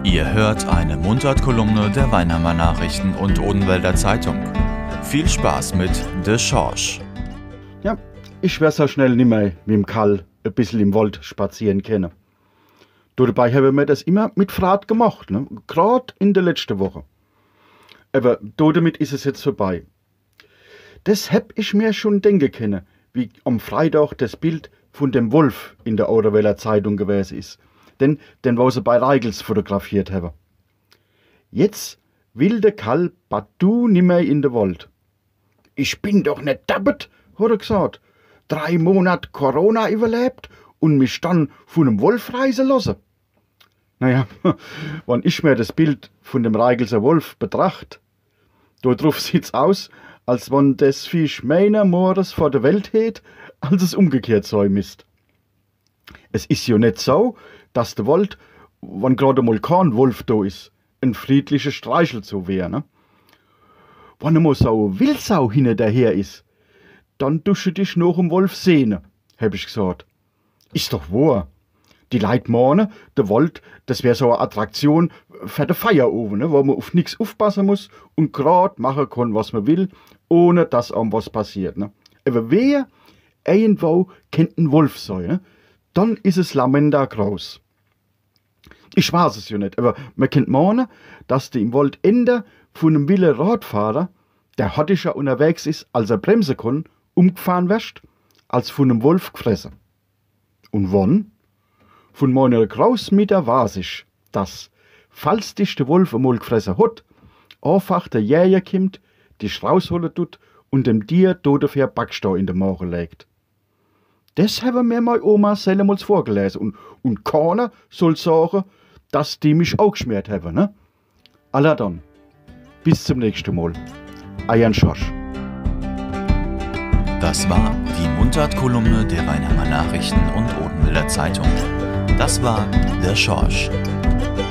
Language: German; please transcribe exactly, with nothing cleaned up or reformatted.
Ihr hört eine Mundart-Kolumne der Weinheimer Nachrichten und Odenwälder Zeitung. Viel Spaß mit De Schorsch. Ja, ich wär so schnell nimmer wie im Karl ein bisschen im Wald spazieren können. Du, dabei haben wir das immer mit Fahrt gemacht, ne? Gerade in der letzten Woche. Aber do damit ist es jetzt vorbei. Das hab ich mir schon denken können, wie am Freitag das Bild von dem Wolf in der Odenwälder Zeitung gewesen ist. Den, den wo sie bei Reigels fotografiert haben. Jetzt will der Karl partout nimmer in den Wald. Ich bin doch nicht dappet, hat er gesagt. Drei Monate Corona überlebt und mich dann von einem Wolf reisen lassen. Naja, wenn ich mir das Bild von dem Reigelser Wolf betracht, da drauf sieht's aus, als wenn das Viech meiner Mores vor der Welt hätt, als es umgekehrt sein müsst. Es ist ja nicht so, dass der Wald, wenn gerade mal kein Wolf da ist, ein friedlicher Streichel so wär, ne? Wenn einmal so eine Wildsau hinterher ist, dann dusche dich noch im Wolf sehen, hab ich gesagt. Ist doch wahr. Die Leute meinen, der Wald, das wär so eine Attraktion für den Feierofen, ne, wo man auf nichts aufpassen muss und grad machen kann, was man will, ohne dass einem was passiert, ne? Aber wer irgendwo kennt ein Wolf sein, ne? Dann ist es lamenda groß. Ich weiß es ja nicht, aber man kennt meinen, dass der im Wald Ende von einem wilden Radfahrer, der hattischer unterwegs ist, als er bremsen kann, umgefahren wirst, als von einem Wolf gefressen. Und wann? Von meiner Großmutter weiß ich, dass, falls dich der Wolf einmal gefressen hat, einfach der Jäger kommt, dich rausholen tut und dem Tier dafür Backstau in den Magen legt. Das haben mir meine Oma selber vorgelesen und, und keiner soll sagen, dass die mich auch geschmiert haben, ne? Alla dann. Bis zum nächsten Mal. Euer Schorsch. Das war die Mundart-Kolumne der Weinheimer Nachrichten und Odenwälder Zeitung. Das war Der Schorsch.